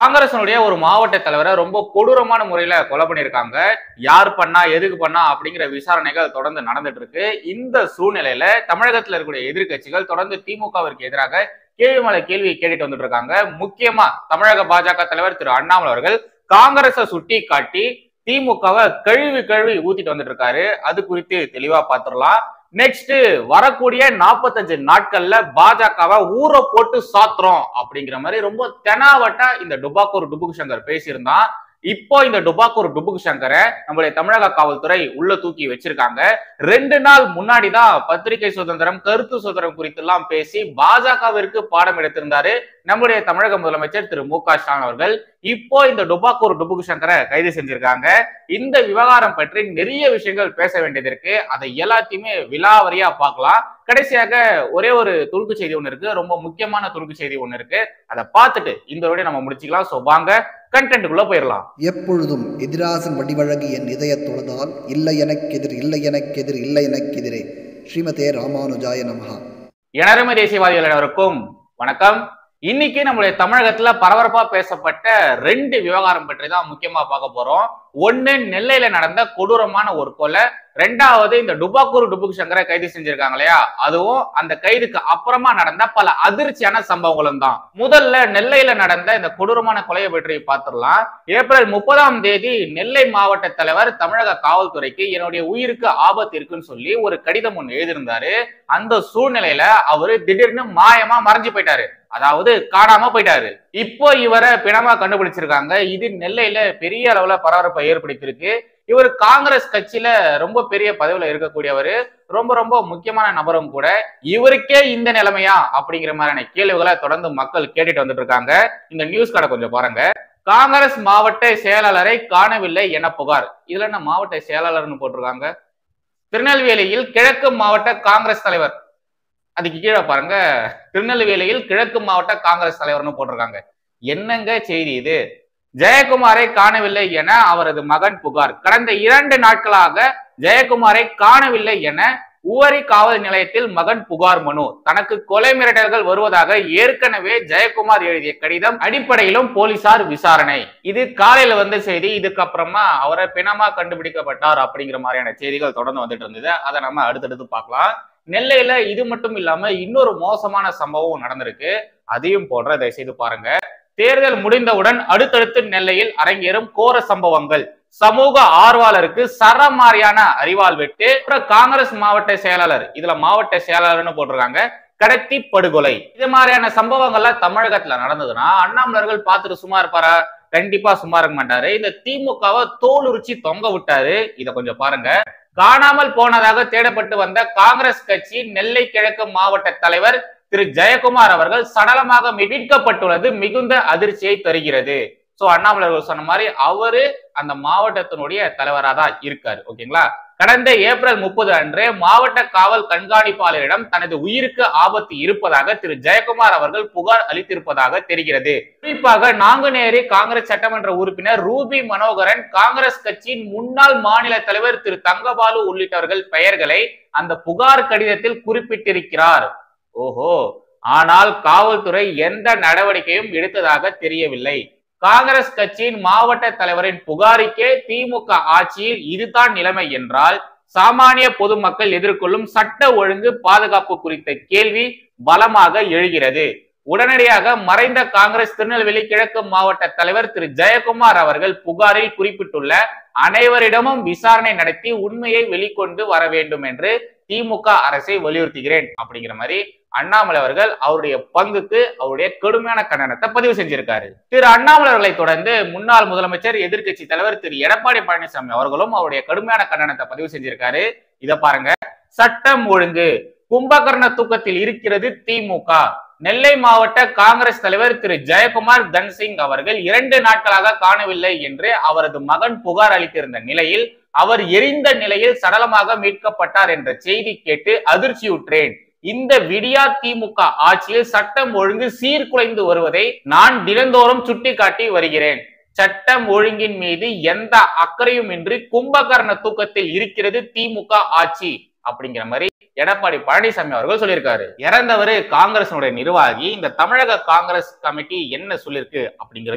காங்கிரஸனுடைய ஒரு மாவட்ட தலைவரை ரொம்ப கொடூரமான முறையில கொலை பண்ணியிருக்காங்க. யார் பண்ணா, எதுக்கு பண்ணா அப்படிங்கிற விசாரணைகள் தொடர்ந்து நடந்துட்டு இருக்கு. இந்த சூழ்நிலையில தமிழகத்தில் இருக்கக்கூடிய எதிர்கட்சிகள் தொடர்ந்து திமுகவிற்கு எதிராக கேள்வி மேல கேள்வி கேட்டுட்டு வந்துட்டு இருக்காங்க. முக்கியமா தமிழக பாஜக தலைவர் திரு அண்ணாமலை அவர்கள் காங்கிரஸை சுட்டி காட்டி திமுகவை கழுவி கழுவி ஊத்திட்டு வந்துட்டு இருக்காரு. அது குறித்து தெளிவா பார்த்துடலாம். நெக்ஸ்ட் வரக்கூடிய 45 நாட்கள்ல பாஜகவை ஊற போட்டு சாத்துறோம் அப்படிங்கிற மாதிரி ரொம்ப தெனாவட்டா இந்த டுபாக்கூர் டுபுக் சங்கர் பேசியிருந்தான். இப்போ இந்த டுபாக்கூர் டுபுக் சங்கரை நம்மளுடைய தமிழக காவல்துறை உள்ள தூக்கி வச்சிருக்காங்க. 2 நாள் முன்னாடிதான் பத்திரிகை சுதந்திரம், கருத்து சுதந்திரம் குறித்து எல்லாம் பேசி பாஜகவிற்கு பாடம் எடுத்திருந்தாரு நம்முடைய தமிழக முதலமைச்சர் திரு மு.க.ஸ்டாலின் அவர்கள். இப்போ இந்த டுபாக்கூர் டுபுக் சங்கரை கைது செஞ்சிருக்காங்க. இந்த விவகாரம் பற்றி நிறைய விஷயங்கள் பேச வேண்டியது இருக்கு. அதை எல்லாத்தையுமே விலாவரியா பார்க்கலாம். கடைசியாக ஒரே ஒரு துணுக்கு செய்தி ஒண்ணு இருக்கு, ரொம்ப முக்கியமான துணுக்கு செய்தி ஒண்ணு இருக்கு. அதை பார்த்துட்டு இந்த வீடியோ நம்ம முடிச்சுக்கலாம். சோ வாங்க கண்டென்ட்டுக்குள்ள போயிடலாம். எப்பொழுதும் எதிராசன் வடிவழகு என் இதய தொழுதால் இல்லை எனக்கெதிர் இல்லை எனக்கெதிர் இல்லை எனக்கெதிரே ஸ்ரீமதே ராமானுஜாய நமஹா. எனரமை தேசியவாதிகள் அனைவருக்கும் வணக்கம். இன்னைக்கு நம்மளுடைய தமிழகத்துல பரபரப்பா பேசப்பட்ட 2 விவகாரம் பற்றி தான் முக்கியமா பார்க்க போறோம். ஒண்ணு, நெல்லையில நடந்த கொடூரமான ஒரு கொலை. 2வது, இந்த டுபாக்கூர் டுபுக் சங்கரை கைது செஞ்சிருக்காங்க இல்லையா, அதுவும் அந்த கைதுக்கு அப்புறமா நடந்த பல அதிர்ச்சியான சம்பவங்களும் தான். முதல்ல நெல்லையில நடந்த இந்த கொடூரமான கொலையை பற்றி பார்த்துடலாம். ஏப்ரல் 30ஆம் தேதி நெல்லை மாவட்ட தலைவர் தமிழக காவல்துறைக்கு என்னுடைய உயிருக்கு ஆபத்து இருக்குன்னு சொல்லி ஒரு கடிதம் ஒண்ணு எழுதியிருந்தாரு. அந்த சூழ்நிலையில அவரு திடீர்னு மாயமா மறைஞ்சு போயிட்டாரு, அதாவது காணாம போயிட்டாரு. இப்போ இவரை பிணமா கண்டுபிடிச்சிருக்காங்க. இது நெல்லையில பெரிய அளவுல பரபரப்பை ஏற்படுத்தியிருக்கு. இவர் காங்கிரஸ் கட்சியில ரொம்ப பெரிய பதவியில இருக்கக்கூடியவர், ரொம்ப ரொம்ப முக்கியமான நபரும் கூட. இவருக்கே இந்த நிலைமையா அப்படிங்கிற மாதிரியான கேள்விகளை தொடர்ந்து மக்கள் கேட்டுட்டு வந்துட்டு இருக்காங்க. இந்த நியூஸ் கார்டை கொஞ்சம் பாருங்க. காங்கிரஸ் மாவட்ட செயலாளரை காணவில்லை என புகார். இதுல என்ன மாவட்ட செயலாளர்னு போட்டிருக்காங்க. திருநெல்வேலியில் கிழக்கு மாவட்ட காங்கிரஸ் தலைவர், அதுக்கு கீழே பாருங்க திருநெல்வேலியில் கிழக்கு மாவட்ட காங்கிரஸ் தலைவர்னு போட்டிருக்காங்க. என்னங்க செய்தி இது? ஜெயக்குமாரை காணவில்லை என அவரது மகன் புகார். கடந்த 2 நாட்களாக ஜெயக்குமாரை காணவில்லை என உவரி காவல் நிலையத்தில் மகன் புகார் மனு. தனக்கு கொலை மிரட்டல்கள் வருவதாக ஏற்கனவே ஜெயக்குமார் எழுதிய கடிதம் அடிப்படையிலும் போலீசார் விசாரணை. இது காலையில வந்த செய்தி. இதுக்கப்புறமா அவரை பிணமா கண்டுபிடிக்கப்பட்டார் அப்படிங்கிற மாதிரியான செய்திகள் தொடர்ந்து வந்துட்டு இருந்தது. அதை நம்ம அடுத்தடுத்து பார்க்கலாம். நெல்லையில இது மட்டும் இல்லாம இன்னொரு மோசமான சம்பவம் நடந்திருக்கு, அதையும் போடுற தயவு செய்து பாருங்க. தேர்தல் முடிந்தவுடன் அடுத்தடுத்து நெல்லையில் அரங்கேறும் கோர சம்பவங்கள். சமூக ஆர்வலருக்கு சரமாரியான அறிவால் வெட்டு. காங்கிரஸ் மாவட்ட செயலாளர், இதுல மாவட்ட செயலாளர்னு போட்டிருக்காங்க, கடத்தி படுகொலை. இது மாதிரியான சம்பவங்கள்லாம் தமிழகத்துல நடந்ததுன்னா அண்ணாமலர்கள் பார்த்துட்டு சும்மா இருப்பாரா? கண்டிப்பா சும்மா இருக்க மாட்டாரு. இந்த திமுகவை தோல் உரிச்சி தொங்க விட்டாரு. இத கொஞ்சம் பாருங்க. காணாமல் போனதாக தேடப்பட்டு வந்த காங்கிரஸ் கட்சி நெல்லை கிழக்கு மாவட்ட தலைவர் திரு ஜெயக்குமார் அவர்கள் சடலமாக மீட்கப்பட்டுள்ளது மிகுந்த அதிர்ச்சியை தருகிறது. சோ அண்ணாமலை சொன்ன மாதிரி அவரு அந்த மாவட்டத்தினுடைய தலைவராக தான் இருக்காரு. ஓகேங்களா? கடந்த ஏப்ரல் 30 அன்று மாவட்ட காவல் கண்காணிப்பாளரிடம் தனது உயிருக்கு ஆபத்து இருப்பதாக திரு ஜெயக்குமார் அவர்கள் புகார் அளித்திருப்பதாக தெரிகிறது. குறிப்பாக நாங்குநேரி காங்கிரஸ் சட்டமன்ற உறுப்பினர் ரூபி மனோகரன், காங்கிரஸ் கட்சியின் முன்னாள் மாநில தலைவர் திரு தங்கபாலு உள்ளிட்டவர்கள் பெயர்களை அந்த புகார் கடிதத்தில் குறிப்பிட்டிருக்கிறார். ஓஹோ, ஆனால் காவல்துறை எந்த நடவடிக்கையும் எடுத்ததாக தெரியவில்லை. காங்கிரஸ் கட்சியின் மாவட்ட தலைவரின் புகாருக்கே திமுக ஆட்சியில் இதுதான் நிலைமை என்றால் சாமானிய பொதுமக்கள் எதிர்கொள்ளும் சட்ட ஒழுங்கு பாதுகாப்பு குறித்த கேள்வி பலமாக எழுகிறது. உடனடியாக மறைந்த காங்கிரஸ் திருநெல்வேலி கிழக்கு மாவட்ட தலைவர் திரு ஜெயக்குமார் அவர்கள் புகாரில் குறிப்பிட்டுள்ள அனைவரிடமும் விசாரணை நடத்தி உண்மையை வெளிக்கொண்டு வர வேண்டும் என்று திமுக அரசை வலியுறுத்துகிறேன் அப்படிங்கிற மாதிரி அண்ணாமலை அவர்கள் அவருடைய பங்குக்கு அவருடைய கடுமையான கண்டனத்தை பதிவு செஞ்சிருக்காரு. திரு அண்ணாமலை அவர்களை தொடர்ந்து முன்னாள் முதலமைச்சர் எதிர்கட்சி தலைவர் திரு எடப்பாடி பழனிசாமி அவர்களும் அவருடைய கடுமையான கண்டனத்தை பதிவு செஞ்சிருக்காரு. இத பாருங்க. சட்டம் ஒழுங்கு கும்பகர்ண தூக்கத்தில் இருக்கிறது திமுக. நெல்லை மாவட்ட காங்கிரஸ் தலைவர் திரு ஜெயக்குமார் தன்சிங் அவர்கள் 2 நாட்களாக காணவில்லை என்று அவரது மகன் புகார் அளித்திருந்த நிலையில் அவர் எரிந்த நிலையில் சடலமாக மீட்கப்பட்டார் என்ற செய்தி கேட்டு அதிர்ச்சியுற்றேன். இந்த விடியா திமுக ஆட்சியில் சட்டம் ஒழுங்கு சீர்குலைந்து வருவதை நான் தினந்தோறும் சுட்டிக்காட்டி வருகிறேன். சட்டம் ஒழுங்கின் மீது எந்த அக்கறையும் இன்றி கும்பகர்ண தூக்கத்தில் இருக்கிறது திமுக ஆட்சி அப்படிங்கிற மாதிரி எடப்பாடி பழனிசாமி அவர்கள் சொல்லியிருக்காரு. இறந்தவர் காங்கிரஸ் நிர்வாகி. இந்த தமிழக காங்கிரஸ் கமிட்டி என்ன சொல்லிருக்கு அப்படிங்கிறதையும்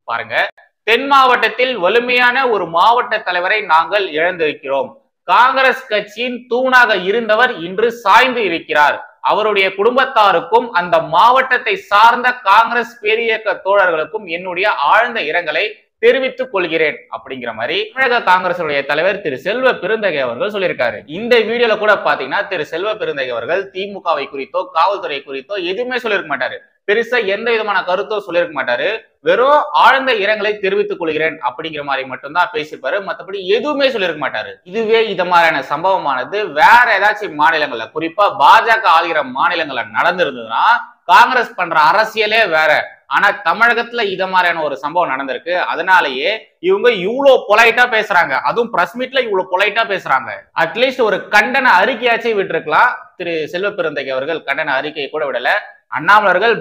பாருங்க. தென் மாவட்டத்தில் வலிமையான ஒரு மாவட்ட தலைவரை நாங்கள் இழந்திருக்கிறோம். காங்கிரஸ் கட்சியின் தூணாக இருந்தவர் இன்று சாய்ந்து இருக்கிறார். அவருடைய குடும்பத்தாருக்கும் அந்த மாவட்டத்தை சார்ந்த காங்கிரஸ் பேரியக்க தோழர்களுக்கும் என்னுடைய ஆழ்ந்த இரங்கலை தெரிவித்துக் கொள்கிறேன் அப்படிங்கிற மாதிரி தமிழக காங்கிரசுடைய தலைவர் திரு செல்வ பெருந்தகை அவர்கள் சொல்லியிருக்காரு. இந்த வீடியோல கூட பாத்தீங்கன்னா திரு செல்வ பெருந்தகை அவர்கள் திமுகவை குறித்தோ காவல்துறை குறித்தோ எதுவுமே சொல்லியிருக்க மாட்டாரு. பெருசா எந்த விதமான கருத்தோ சொல்லியிருக்க மாட்டாரு. வெறும் ஆழ்ந்த இரங்கலை தெரிவித்துக் கொள்கிறேன் அப்படிங்கிற மாதிரி மட்டும்தான் பேசியிருப்பாரு. மற்றபடி எதுவுமே சொல்லியிருக்க மாட்டாரு. இதுவே இது மாதிரியான சம்பவமானது வேற ஏதாச்சும் மாநிலங்கள்ல, குறிப்பா பாஜக ஆளுகிற மாநிலங்கள்ல நடந்திருந்ததுன்னா காங்கிரஸ் பண்ற அரசியலே வேற. ஆனா தமிழகத்துல இத மாதிரியான ஒரு சம்பவம் நடந்திருக்கு. அதனாலேயே இவங்க இவ்வளவு பொலைட்டா பேசுறாங்க. அதுவும் பிரஸ் மீட்ல இவ்வளவு பொலைட்டா பேசுறாங்க. அட்லீஸ்ட் ஒரு கண்டன அறிக்கையாச்சும் விட்டுருக்கலாம். திரு செல்வ பெருந்தகை அவர்கள் கண்டன அறிக்கையை கூட விடல. அண்ணாமலர்கள்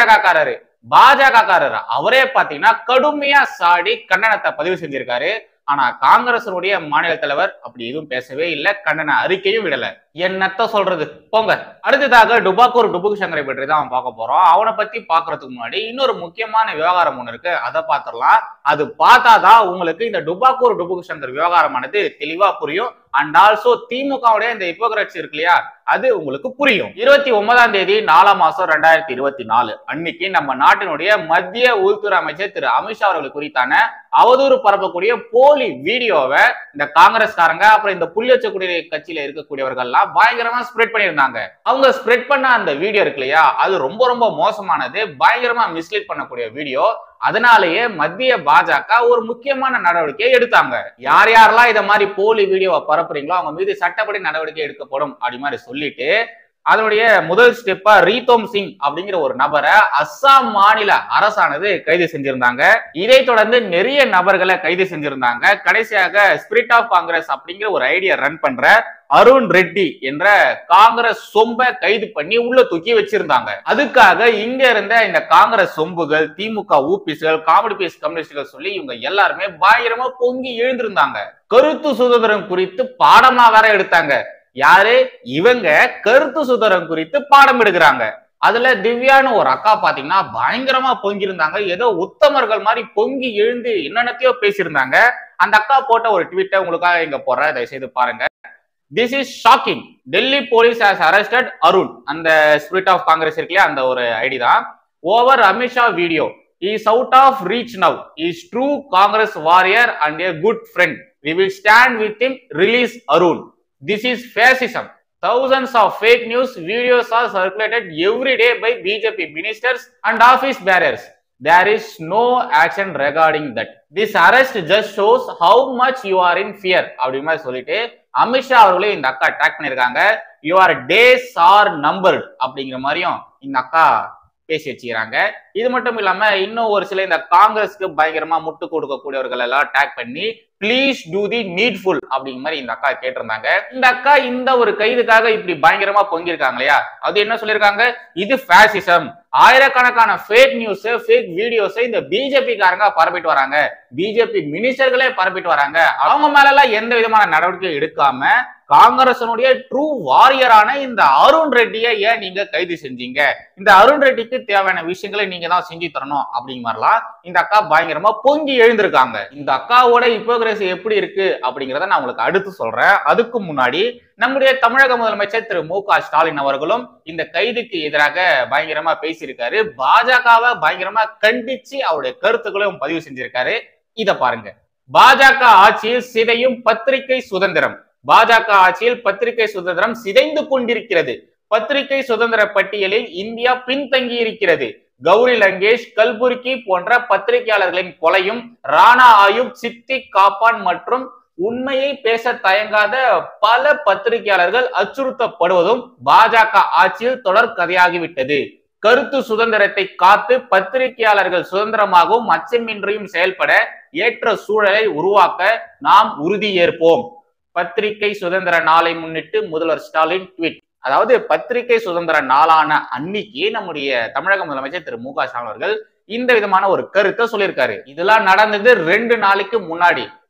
பாஜக காரர் அவரே பாத்தீங்கன்னா கடுமையா சாடி கண்டனத்தை பதிவு செஞ்சிருக்காரு. ஆனா காங்கிரசுடைய மாநில தலைவர் அப்படி எதுவும் பேசவே இல்லை, கண்டன அறிக்கையும் விடல. என்னத்த சொல்றது போங்க. அடுத்ததாக டுபாக்கூர் டுபுக் சங்கரை பற்றி தான் பார்க்க போறோம். அவனை பத்தி பாக்குறதுக்கு முன்னாடி இன்னொரு முக்கியமான விவகாரம் ஒண்ணு இருக்கு, அதை பார்த்துடலாம். அது பார்த்தாதான் உங்களுக்கு இந்த டுபாக்கூர் டுபுக் சங்கர் விவகாரமானது தெளிவா புரியும். அண்ட் ஆல்சோ திமுகவுடைய இந்த ஹிப்போக்ரட்ஸ் இருக்கு இல்லையா, அது உங்களுக்கு புரியும். 29ஆம் தேதி 4ஆம் மாசம் 2024 அன்னைக்கு நம்ம நாட்டினுடைய மத்திய உள்துறை அமைச்சர் திரு அமித்ஷா அவர்கள் குறித்தான அவதூறு பரப்பக்கூடிய போலி வீடியோவை இந்த காங்கிரஸ்காரங்க அப்புறம் இந்த புள்ளியச்சக்கூடிய கட்சியில இருக்கக்கூடியவர்கள்லாம் பயங்கரமா ஸ்ப்ரெட் பண்ணியிருந்தாங்க. அவங்க ஸ்ப்ரெட் பண்ண அந்த வீடியோ இருக்கு இல்லையா, அது ரொம்ப ரொம்ப மோசமானது, பயங்கரமா மிஸ்லீட் பண்ணக்கூடிய வீடியோ. அதனாலேயே மத்திய பாஜக ஒரு முக்கியமான நடவடிக்கையை எடுத்தாங்க. யார் யாரெல்லாம் இத மாதிரி போலி வீடியோவை பரப்புறீங்களோ அவங்க மீது சட்டப்படி நடவடிக்கை எடுக்கப்படும் அப்படி மாதிரி சொல்லிட்டு அதனுடைய முதல் ஸ்டெப்பா ரீதோம் சிங் அப்படிங்கிற ஒரு நபரை அஸ்ஸாம் மாநில அரசானது கைது செஞ்சிருந்தாங்க. இதை தொடர்ந்து நிறைய நபர்களை கைது செஞ்சிருந்தாங்க. கடைசியாக ஸ்பிரிட் ஆஃப் காங்கிரஸ் அப்படிங்கிற ஒரு ஐடியா ரன் பண்ற அருண் ரெட்டி என்ற காங்கிரஸ் சொம்ப கைது பண்ணி உள்ள தூக்கி வச்சிருந்தாங்க. அதுக்காக இங்க இருந்த இந்த காங்கிரஸ் சொம்புகள், திமுக ஊபிஸ்கள், காமெடி பீஸ் கம்யூனிஸ்டுகள் சொல்லி இவங்க எல்லாருமே பயங்கரமா பொங்கி எழுந்திருந்தாங்க. கருத்து சுதந்திரம் குறித்து பாடமா வேற எடுத்தாங்க. யாரு இவங்க? கருத்து சுதந்திரம் குறித்து பாடம் எடுக்கிறாங்க. அதுல திவ்யான்னு ஒரு அக்கா பாத்தீங்கன்னா பயங்கரமா பொங்கிருந்தாங்க. ஏதோ உத்தமர்கள் மாதிரி பொங்கி எழுந்து என்னென்னத்தையோ பேசியிருந்தாங்க. அந்த அக்கா போட்ட ஒரு ட்வீட்டை உங்களுக்காக இங்க போடுறேன், தயவுசெய்து பாருங்க. This is shocking. Delhi police has arrested Arun. அந்த ஸ்பிரிட் ஆஃப் காங்கிரஸ் இருக்குல்லையா, அந்த ஒரு ஐடி தான். Over Amit Shah video is out of reach now. Is true Congress warrior and A good friend. We will stand with him. Release Arun. This is fascism. Thousands of fake news videos are circulated every day by BJP ministers and office bearers. There is no action regarding that. This arrest just shows how much you are in fear. அப்படி மாதிரி சொல்லிட்டு அமித்ஷா அவர்களே இந்த அக்கா attack பண்ணிருக்காங்க. Your days are numbered அப்படிங்கிற மாதிரியும் இந்த அக்கா பேசி வச்சுக்கிறாங்க. இது மட்டும் இல்லாம இன்னும் ஒரு சில இந்த காங்கிரஸ்க்கு பயங்கரமா முட்டு கொடுக்கக்கூடியவர்கள் எல்லாம் அட்டாக் பண்ணி பிளீஸ் டூ தி நீட்ஃபுல் அப்படிங்கிற மாதிரி இந்த அக்கா கேட்டிருந்தாங்க. இந்த அக்கா இந்த ஒரு கைதுக்காக இப்படி பயங்கரமா பொங்கிருக்காங்க இல்லையா, அது என்ன சொல்லியிருக்காங்க? இது ஃபேசிசம். ஆயிரக்கணக்கான ஃபேக் நியூஸ், ஃபேக் வீடியோஸ் இந்த பிஜேபி காரங்க பரப்பிட்டு வராங்க, பிஜேபி மினிஸ்டர்களே பரப்பிட்டு வராங்க. அவங்க மேல எல்லாம் எந்த விதமான நடவடிக்கை எடுக்காம காங்கிரசனுடைய ட்ரூ வாரியரான இந்த அருண் ரெட்டியை ஏன் நீங்க கைது செஞ்சீங்க? இந்த அருண் ரெட்டிக்கு தேவையான விஷயங்களை நீங்க தான் செஞ்சு தரணும் அப்படிங்கிற மாதிரிலாம் இந்த அக்கா பயங்கரமா பொங்கி எழுந்திருக்காங்க. இந்த அக்காவோட ஹிப்போக்ரசி எப்படி இருக்கு அப்படிங்கிறத நான் உங்களுக்கு அடுத்து சொல்றேன். அதுக்கு முன்னாடி நம்முடைய தமிழக முதலமைச்சர் திரு மு.க. ஸ்டாலின் அவர்களும் இந்த கைதுக்கு எதிராக பயங்கரமா பேசியிருக்காரு. பாஜகவை பயங்கரமா கண்டிச்சு அவருடைய கருத்துக்களையும் பதிவு செஞ்சிருக்காரு. இத பாருங்க. பாஜக ஆட்சியில் சிதையும் பத்திரிகை சுதந்திரம். பாஜக ஆட்சியில் பத்திரிகை சுதந்திரம் சிதைந்து கொண்டிருக்கிறது. பத்திரிகை சுதந்திர பட்டியலில் இந்தியா பின்தங்கி இருக்கிறது. கௌரி லங்கேஷ், கல்புர்கி போன்ற பத்திரிகையாளர்களின் கொலையும், ராணா ஆயுப், சித்திக் காப்பான் மற்றும் உண்மையை பேச தயங்காத பல பத்திரிகையாளர்கள் அச்சுறுத்தப்படுவதும் பாஜக ஆட்சியில் தொடர் கதையாகிவிட்டது. கருத்து சுதந்திரத்தை காத்து பத்திரிகையாளர்கள் சுதந்திரமாகவும் அச்சமின்றியும் செயல்பட ஏற்ற சூழலை உருவாக்க நாம் உறுதியேற்போம். பத்திரிகை சுதந்திர நாளை முன்னிட்டு முதல்வர் ஸ்டாலின் ட்வீட். அதாவது பத்திரிகை சுதந்திர நாளான அன்னைக்கு நம்முடைய தமிழக முதலமைச்சர் திரு மு.க. ஸ்டாலின் அவர்கள் இந்த விதமான ஒரு கருத்தை சொல்லியிருக்காரு. இதெல்லாம் நடந்தது 2 நாளைக்கு முன்னாடி.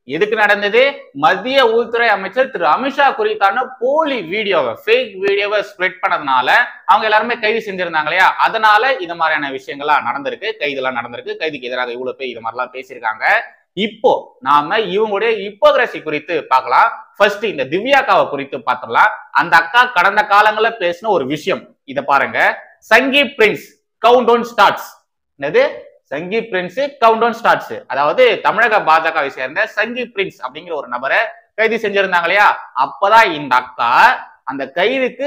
எதுக்கு நடந்தது? மத்திய உள்துறை அமைச்சர் திரு அமித்ஷா குறித்தான போலி வீடியோவை, ஃபேக் வீடியோவை ஸ்ப்ரெட் பண்ணதுனால அவங்க எல்லாருமே கைது செஞ்சிருந்தாங்க இல்லையா? அதனால இது மாதிரியான விஷயங்கள்லாம் நடந்திருக்கு, கைதெல்லாம் நடந்திருக்கு, கைதுக்கு எதிராக இவ்வளவு பேர் இது மாதிரிலாம் பேசியிருக்காங்க. இப்போ நாம இவங்களுடைய ஹிப்போக்ரசி குறித்து பார்க்கலாம். ஃபர்ஸ்ட் இந்த திவ்யாக்காவை குறித்து பார்த்துடலாம். அந்த அக்கா கடந்த காலங்கள்ல பேசின ஒரு விஷயம் இத பாருங்க. Sanghi prince countdown starts. என்னது? Sanghi prince countdown starts. அதாவது தமிழக பாஜகவை சேர்ந்த சங்கி பிரின்ஸ் அப்படிங்கிற ஒரு நபரை கைது செஞ்சிருந்தாங்க இல்லையா? அப்பதான் இந்த அக்கா அந்த கைதுக்கு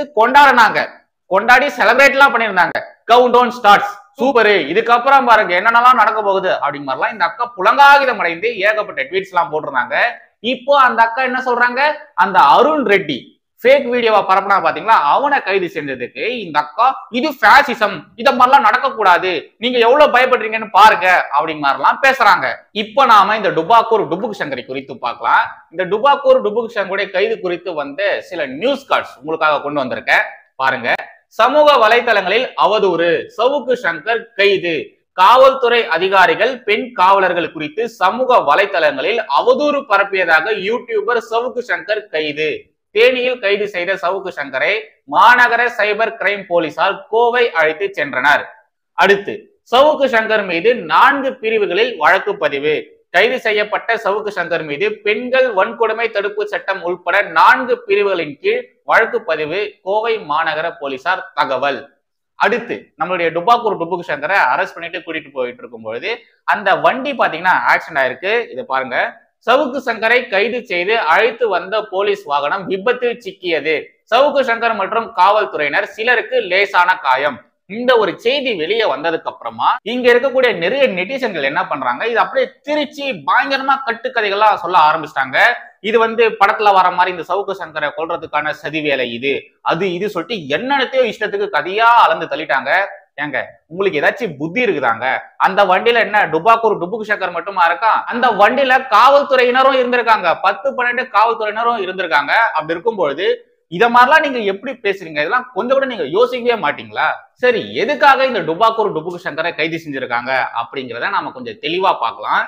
கொண்டாடி செலிப்ரேட் எல்லாம் பண்ணியிருந்தாங்க. கவுண்ட் டவுன் ஸ்டார்ட்ஸ், சூப்பரு, இதுக்கப்புறம் பாருங்க என்னென்னலாம் நடக்க போகுது அப்படிங்கிற மாதிரிலாம் இந்த அக்கா புலங்காகிதம் அடைந்து ஏகப்பட்ட ட்வீட்ஸ் எல்லாம் போட்டிருந்தாங்க. இப்போ அந்த அக்கா என்ன சொல்றாங்க? அந்த அருண் ரெட்டி ஃபேக் வீடியோவை பரப்புனா பாத்தீங்களா, அவனை கைது செஞ்சதுக்கு இந்த அக்கா இது ஃபேசிசம், இத மாதிரிலாம் நடக்கக்கூடாது, நீங்க எவ்வளவு பயப்படுறீங்கன்னு பாருங்க அப்படிங்கிற மாதிரிலாம் பேசுறாங்க. இப்போ நாம இந்த டுபாக்கூர் டுபுக் சங்கரை குறித்து பார்க்கலாம். இந்த டுபாக்கூர் டுபுக் சங்கருடைய கைது குறித்து வந்து சில நியூஸ் கார்ட்ஸ் உங்களுக்காக கொண்டு வந்திருக்கேன், பாருங்க. சமூக வலைதளங்களில் அவதூறு, சவுக்கு சங்கர் கைது. காவல்துறை அதிகாரிகள் பெண் காவலர்கள் குறித்து சமூக வலைதளங்களில் அவதூறு பரப்பியதாக யூடியூபர் சவுக்கு சங்கர் கைது. தேனியில் கைது செய்த சவுக்கு சங்கரை மாநகர சைபர் கிரைம் போலீசார் கோவை அழைத்து சென்றனர். அடுத்து சவுக்கு சங்கர் மீது 4 பிரிவுகளில் வழக்கு பதிவு. கைது செய்யப்பட்ட சவுக்கு சங்கர் மீது பெண்கள் வன்கொடுமை தடுப்பு சட்டம் உள்பட 4 பிரிவுகளின் கீழ் வழக்கு பதிவு, கோவை மாநகர போலீசார் தகவல். அடுத்து நம்மளுடைய டுபாக்கூர் டுபுக் சங்கரை அரெஸ்ட் பண்ணிட்டு கூட்டிட்டு போயிட்டு இருக்கும்பொழுது அந்த வண்டி பாத்தீங்கன்னா ஆக்சிடென்ட் ஆயிருக்கு. இதை பாருங்க. சவுக்கு சங்கரை கைது செய்து அழைத்து வந்த போலீஸ் வாகனம் விபத்தில் சிக்கியது. சவுக்கு சங்கர் மற்றும் காவல்துறையினர் சிலருக்கு லேசான காயம். இந்த ஒரு செய்தி வெளியே வந்ததுக்கு அப்புறமா இங்க இருக்கக்கூடிய நிறைய நெட்டிசன்கள் என்ன பண்றாங்க, இது அப்படியே திருச்சி பயங்கரமா கட்டுக்கதைகள்லாம் சொல்ல ஆரம்பிச்சிட்டாங்க. இது வந்து படத்துல வர மாதிரி இந்த சவுக்கு சங்கரை கொல்றதுக்கான சதி வேலை இது சொல்லிட்டு என்னென்னத்தையோ இஷ்டத்துக்கு கதையா அளந்து தள்ளிட்டாங்க. ஏங்க, உங்களுக்கு ஏதாச்சும் புத்தி இருக்குதாங்க? அந்த வண்டியில என்ன டுபாக்கூர் டுபுக் சங்கர் மட்டுமா இருக்கான்? அந்த வண்டியில காவல்துறையினரும் இருந்திருக்காங்க, 10-12 காவல்துறையினரும் இருந்திருக்காங்க. அப்படி இருக்கும்பொழுது இத மாதிரிலாம் நீங்க எப்படி பேசுறீங்க? இதெல்லாம் கொஞ்சம் கூட நீங்க யோசிக்கவே மாட்டீங்களா? சரி, எதுக்காக இந்த டுபாக்கூர் டுபுக் சங்கரை கைது செஞ்சிருக்காங்க அப்படிங்கிறத நாம கொஞ்சம் தெளிவா பார்க்கலாம்.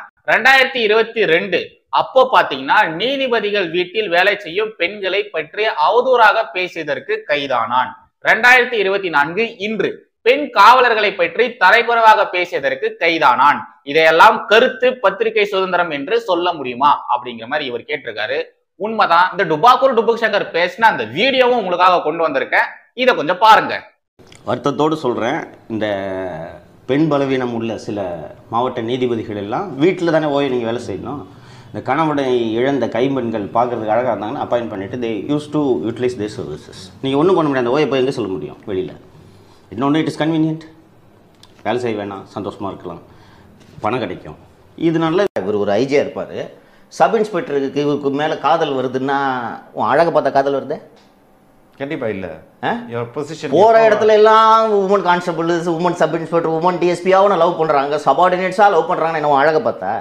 2022 அப்போ பாத்தீங்கன்னா நீதிபதிகள் வீட்டில் வேலை செய்யும் பெண்களை பற்றி அவதூறாக பேசியதற்கு கைதானான். 2024 இன்று பெண் காவலர்களை பற்றி தரைக்குறைவாக பேசியதற்கு கைதானான். இதையெல்லாம் கருத்து பத்திரிகை சுதந்திரம் என்று சொல்ல முடியுமா அப்படிங்கிற மாதிரி இவர் கேட்டிருக்காரு. உண்மைதான். இந்த டுபாக்கூர் டுபுக் சங்கர் பேசின அந்த வீடியோவும் உங்களுக்காக கொண்டு வந்திருக்கேன், இதை கொஞ்சம் பாருங்க. வருத்தத்தோடு சொல்றேன், இந்த பெண் பலவீனம் உள்ள சில மாவட்ட நீதிபதிகள் எல்லாம் வீட்டில் தானே ஓய் நீங்கள் வேலை செய்யணும். இந்த கணவனை இழந்த கைம்பெண்கள் பார்க்கறதுக்கு அழகாக இருந்தாங்கன்னா அப்பாயின்ட் பண்ணிட்டு they use to utilise their services. நீங்கள் ஒன்றும் பண்ண முடியாது. அந்த ஓயை போய் எங்கே சொல்ல முடியும் வெளியில்? இன்னொன்று, இட் இஸ் கன்வீனியன்ட். வேலை செய்ய வேணாம், சந்தோஷமாக இருக்கலாம், பணம் கிடைக்கும். இதனால இவர் ஒரு ஐஜியாக இருப்பார். சப் இன்ஸ்பெக்டருக்கு இவருக்கு மேலே காதல் வருதுன்னா உன் அழகை பார்த்தா காதல் வருது? கண்டிப்பாக இல்லை. போகிற இடத்துல எல்லாம் woman constable, woman sub inspector, woman டிஎஸ்பியாவும் லவ் பண்ணுறாங்க, சபார்டினேட்ஸாக லவ் பண்ணுறாங்கன்னு என்ன அழகை பார்த்தா?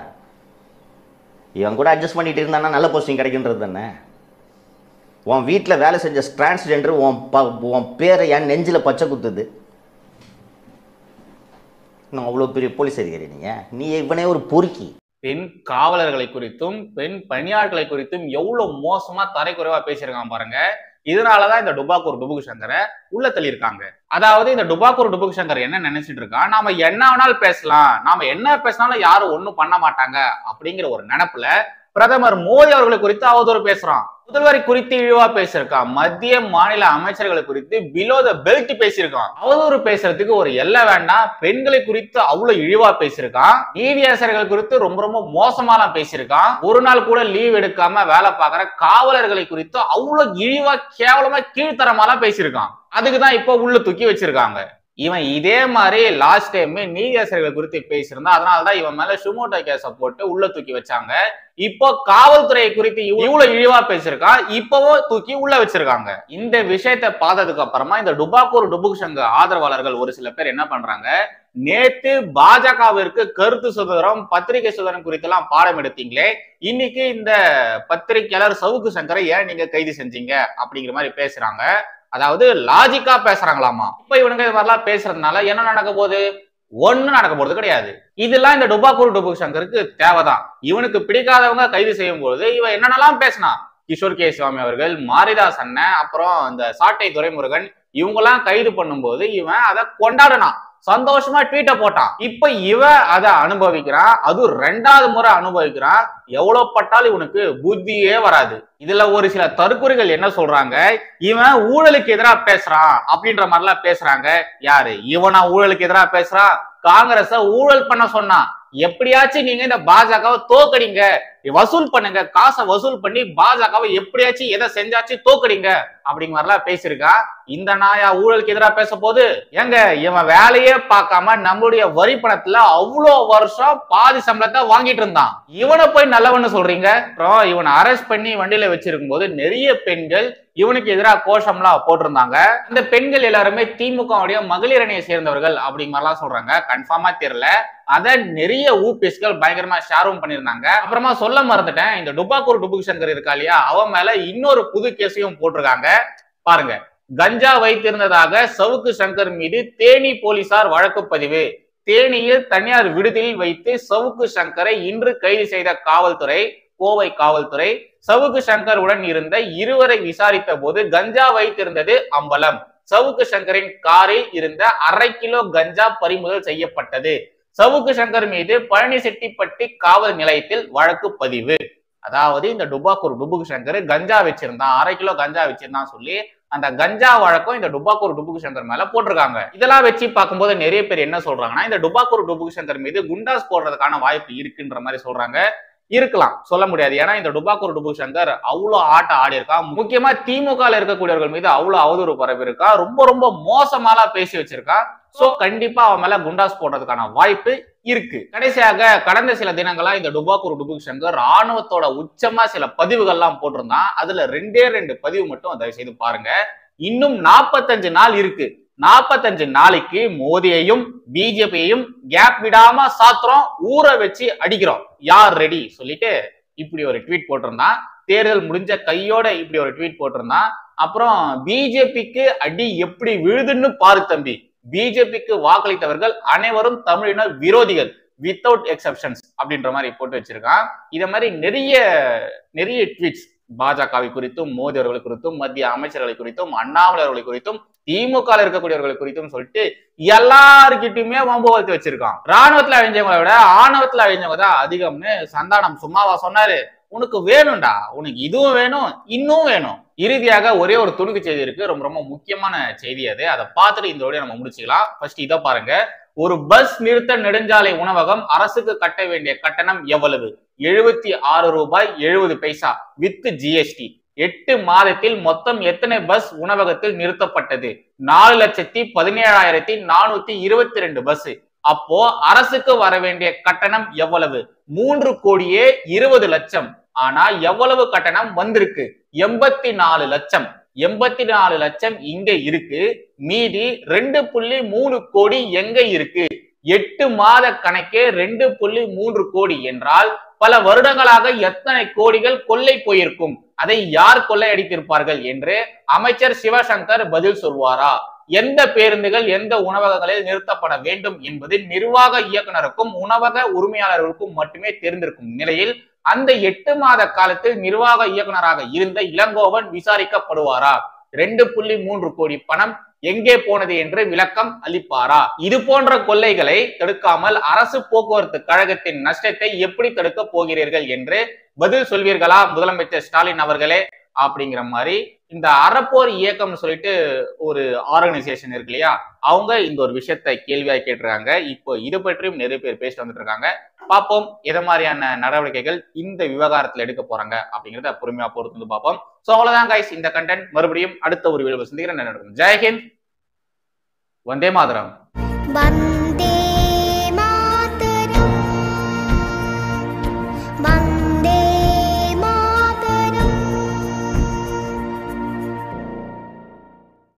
இவன் கூட அட்ஜஸ்ட் பண்ணிட்டு இருந்தானா நல்ல போஸ்டிங் கிடைக்கின்றது தானே. உன் வீட்டில் வேலை செஞ்ச டிரான்ஸ்ஜெண்டர் உன் பேரை என் நெஞ்சில் பச்சை குத்துது. நான் அவ்வளோ பெரிய போலீஸ் அதிகாரி நீ இவனே ஒரு பொறுக்கி. பெண் காவலர்களை குறித்தும் பெண் பணியாளர்களை குறித்தும் எவ்வளவு மோசமா தரைக்குறைவா பேசியிருக்காங்க பாருங்க. இதனாலதான் இந்த டுபாக்கூர் டுபுக் சங்கரை உள்ள தள்ளியிருக்காங்க. அதாவது இந்த டுபாக்கூர் டுபுக் சங்கர் என்ன நினைச்சிட்டு இருக்கான், நாம என்ன வேணாலும் பேசலாம், நாம என்ன பேசினாலும் யாரும் ஒண்ணும் பண்ண மாட்டாங்க அப்படிங்கிற ஒரு நினைப்புல பிரதமர் மோடி அவர்களை குறித்து அவதூறு பேசுறான். முதல்வரை குறித்து இழிவா பேசியிருக்கான். மத்திய மாநில அமைச்சர்களை குறித்து பிலோ த பெல்ட் பேசியிருக்கான். அவதூறு பேசுறதுக்கு ஒரு எல்லை வேண்டாம். பெண்களை குறித்து அவ்வளவு இழிவா பேசியிருக்கான். நீதியரசர்கள் குறித்து ரொம்ப ரொம்ப மோசமாலாம் பேசியிருக்கான். ஒரு நாள் கூட லீவ் எடுக்காம வேலை பார்க்கிற காவலர்களை குறித்து அவ்வளவு இழிவா கேவலமா கீழ்த்தரமாலாம் பேசியிருக்கான். அதுக்குதான் இப்போ உள்ள தூக்கி வச்சிருக்காங்க. இவன் இதே மாதிரி லாஸ்ட் டைம் நீதியரசர்கள் குறித்து பேசியிருந்தா, அதனாலதான் இவன் மேல சுமோட்டோ கேஸ போட்டு உள்ள தூக்கி வச்சாங்க. இப்போ காவல்துறையை குறித்து இவ்வளவு இழிவா பேசியிருக்கான், இப்பவும் தூக்கி உள்ள வச்சிருக்காங்க. இந்த விஷயத்தை பார்த்ததுக்கு அப்புறமா இந்த டுபாக்கூர் டுபுக் சங்கர் ஆதரவாளர்கள் ஒரு சில பேர் என்ன பண்றாங்க, நேத்து பாஜகவிற்கு கருத்து சுதந்திரம் பத்திரிகை சுதந்திரம் குறித்து எல்லாம் பாடம் எடுத்தீங்களே, இன்னைக்கு இந்த பத்திரிகையாளர் சவுக்கு சங்கரை ஏன் நீங்க கைது செஞ்சீங்க அப்படிங்கிற மாதிரி பேசுறாங்க. அதாவது லாஜிக்கா பேசுறாங்களாமா. இப்ப இவனுங்க இது மாதிரிலாம் பேசுறதுனால என்ன நடக்க போகுது, ஒண்ணும் நடக்க போறது கிடையாது. இதெல்லாம் இந்த டுபாக்கூர் டுபுக் சங்கருக்கு தேவைதான். இவனுக்கு பிடிக்காதவங்க கைது செய்யும் போது இவன் என்னென்னலாம் பேசினான். கிஷோர் கே சுவாமி அவர்கள், மாரிதாஸ் அண்ணன், அப்புறம் இந்த சாட்டை துரைமுருகன் இவங்கெல்லாம் கைது பண்ணும்போது இவன் அதை கொண்டாடினான், சந்தோஷமா ட்வீட்டை போட்டான். இப்ப இவன் அதை அனுபவிக்கிறான், அது 2வது முறை அனுபவிக்கிறான். எவ்வளவு பட்டாலும் இவனுக்கு புத்தியே வராது. இதுல ஒரு சில தற்குறிகள் என்ன சொல்றாங்க, இவன் ஊழலுக்கு எதிராக பேசுறான் அப்படின்ற மாதிரிலாம் பேசுறாங்க. யாரு இவனா ஊழலுக்கு எதிராக பேசுறான்? காங்கிரஸ ஊழல் பண்ண சொன்னான். எப்படியாச்சும் நீங்க இந்த பாஜகவை தோக்கடிங்க, வசூல் பண்ணுங்க, காசை வசூல் பண்ணி பாஜகவை எப்படியாச்சும் எதை செஞ்சாச்சும் தோக்கடிங்க அப்படிங்கிற மாதிரிலாம் பேசியிருக்கா. இந்த நாயா ஊழலுக்கு எதிராக பேச போது? ஏங்க இவன் வேலையே பார்க்காம நம்மளுடைய வரி பணத்துல அவ்வளோ வருஷம் பாதி சம்பளத்தை வாங்கிட்டு இருந்தான். இவனை போய் நல்லவன்னு சொல்றீங்க. அப்புறம் இவனை அரெஸ்ட் பண்ணி வண்டியில வச்சிருக்கும் போது நிறைய பெண்கள் இவனுக்கு எதிராக கோஷம்லாம் போட்டிருந்தாங்க. இந்த பெண்கள் எல்லாருமே திமுகவுடைய மகளிர் அணியை சேர்ந்தவர்கள் அப்படிங்கிற மாதிரிலாம் சொல்றாங்க. கன்ஃபார்மா தெரியல. அத நிறைய ஊபிஎஸ்கள் பயங்கரமா ஷேரும் பண்ணியிருந்தாங்க. அப்புறமா சொல்ல மறந்துட்டேன், இந்த டுபாக்கூர் டுபுக் சங்கர் இருக்கா இல்லையா, அவன் மேல இன்னொரு புது கேஸையும் போட்டிருக்காங்க. பாருங்க, கஞ்சா வைத்திருந்ததாக சவுக்கு சங்கர் மீது தேனி போலீசார் வழக்கு பதிவு. தேனியில் தனியார் விடுதியில் வைத்து சவுக்கு சங்கரை இன்று கைது செய்த காவல்துறை, கோவை காவல்துறை, சவுக்கு சங்கர் உடன் இருந்த இருவரை விசாரித்த போது கஞ்சா வைத்திருந்தது அம்பலம். சவுக்கு சங்கரின் காரில் இருந்த 1/2 கிலோ கஞ்சா பறிமுதல் செய்யப்பட்டது. சவுக்கு சங்கர் மீது பழனிசெட்டிப்பட்டி காவல் நிலையத்தில் வழக்கு பதிவு. அதாவது இந்த டுபாக்கூர் டுபுக் சங்கர் கஞ்சா வச்சிருந்தான், 1/2 கிலோ கஞ்சா வச்சிருந்தான் சொல்லி அந்த கஞ்சா வழக்கம் இந்த டுபாக்கூர் டுபுக் சங்கர் மேல போட்டிருக்காங்க. இதெல்லாம் வச்சு பார்க்கும்போது நிறைய பேர் என்ன சொல்றாங்கன்னா, இந்த டுபாக்கூர் டுபுக் சங்கர் மீது குண்டாஸ் போடுறதுக்கான வாய்ப்பு இருக்குன்ற மாதிரி சொல்றாங்க. இருக்கலாம், சொல்ல முடியாது. ஏன்னா இந்த டுபாக்கூர் டுபுக் சங்கர் அவ்வளவு ஆட்டம் ஆடி இருக்கா. முக்கியமா திமுக இருக்கக்கூடியவர்கள் மீது அவ்வளவு அவதூறு பரவி இருக்கா, ரொம்ப ரொம்ப மோசமாலாம் பேசி வச்சிருக்கா. சோ கண்டிப்பா அவன் மேல குண்டாஸ் போடுறதுக்கான வாய்ப்பு இருக்கு. கடைசியாக கடந்த சில தினங்களா இந்த டுபாக்கூர் டுபுக் சங்கர் ராணுவத்தோட உச்சமா சில பதிவுகள்லாம் போட்டிருந்தான். அதுல 2 பதிவு மட்டும் தயவு செய்து பாருங்க. இன்னும் 45 நாள் இருக்கு. 45 நாளைக்கு மோடியையும் பிஜேபியையும் கேப் விடாம சாத்துறோம், ஊற வச்சு அடிக்கிறோம், யார் ரெடி சொல்லிட்டு இப்படி ஒரு ட்வீட் போட்டிருந்தான். தேர்தல் முடிஞ்ச கையோட இப்படி ஒரு ட்வீட் போட்டிருந்தான். அப்புறம் பிஜேபிக்கு அடி எப்படி விழுதுன்னு பாரு தம்பி, பிஜேபிக்கு வாக்களித்தவர்கள் அனைவரும் தமிழின விரோதிகள் வித்தவுட் எக்ஸப்ஷன்ஸ் அப்படின்ற மாதிரி போட்டு வச்சிருக்கான். இத மாதிரி நிறைய ட்வீட்ஸ் பாஜகவை குறித்தும், மோடி அவர்களை குறித்தும், மத்திய அமைச்சர்களை குறித்தும், அண்ணாமலை அவர்களை குறித்தும், திமுக இருக்கக்கூடியவர்களை குறித்தும் சொல்லிட்டு எல்லாருக்கிட்டையுமே வம்பு வளர்த்து வச்சிருக்கான். ராணுவத்துல அழிஞ்சவங்களை விட ஆணவத்துல அழிஞ்சவங்க தான் அதிகம்னு சந்தானம் சும்மாவா சொன்னாரு? உனக்கு வேணும்டா, உனக்கு இதுவும் வேணும், இன்னும் வேணும். இறுதியாக ஒரே ஒரு துணுக்கு செய்தி இருக்கு, ரொம்ப ரொம்ப முக்கியமான செய்தி அது. அதை பார்த்துட்டு இந்த வீடியோ நம்ம முடிச்சுக்கலாம். ஃபர்ஸ்ட் இதை பாருங்க. ஒரு பஸ் நிறுத்த நெடுஞ்சாலை உணவகம் அரசுக்கு கட்ட வேண்டிய கட்டணம் எவ்வளவு? 76 ரூபாய் 70 பைசா வித் ஜிஎஸ்டி. 8 மாதத்தில் மொத்தம் எத்தனை பஸ் உணவகத்தில் நிறுத்தப்பட்டது? 4,17,422 பஸ். அப்போ அரசுக்கு வர வேண்டிய கட்டணம் எவ்வளவு? 3 கோடியே 20 லட்சம். ஆனா எவ்வளவு கட்டணம் வந்திருக்கு? 84 லட்சம். 84 லட்சம் இங்க இருக்கு, மீதி 2.3 கோடி எங்க இருக்கு? 8 மாத கணக்கே 2.3 கோடி என்றால் பல வருடங்களாக எத்தனை கோடிகள் கொள்ளை போயிருக்கும்? அதை யார் கொள்ளையடித்திருப்பார்கள் என்று அமைச்சர் சிவசங்கர் பதில் சொல்வாரா? எந்த பேருந்துகள் எந்த உணவகங்களில் நிறுத்தப்பட வேண்டும் என்பது நிர்வாக இயக்குனருக்கும் உணவக உரிமையாளர்களுக்கும் மட்டுமே தெரிந்திருக்கும் நிலையில் அந்த 8 மாத காலத்தில் நிர்வாக இயக்குனராக இருந்த இளங்கோவன் விசாரிக்கப்படுவாரா? 2.3 கோடி பணம் எங்கே போனது என்று விளக்கம் அளிப்பாரா? இது போன்ற கொள்ளைகளை தடுக்காமல் அரசு போக்குவரத்து கழகத்தின் நஷ்டத்தை எப்படி தடுக்க போகிறீர்கள் என்று பதில் சொல்வீர்களா முதலமைச்சர் ஸ்டாலின் அவர்களே? அப்படிங்கிற மாதிரி இந்த அறப்போர் இயக்கம் சொல்லிட்டு ஒரு ஆர்கனைசேஷன் இருக்கு இல்லையா, அவங்க இந்த ஒரு விஷயத்தை கேள்வியா கேட்டிருக்காங்க. இப்போ இது பற்றியும் நிறைய பேர் பேசிட்டு வந்துட்டு இருக்காங்க. பார்ப்போம் எதை மாதிரியான நடவடிக்கைகள் இந்த விவகாரத்துல எடுக்க போறாங்க அப்படிங்கிறத பொறுமையா பொறுத்து வந்து பார்ப்போம். சோ அவ்வளவுதான் கைஸ், இந்த கண்டென்ட் மறுபடியும் அடுத்த ஒரு வீடியோ சந்திக்கிறேன். ஜெய்ஹிந்த், வந்தே மாதரம்.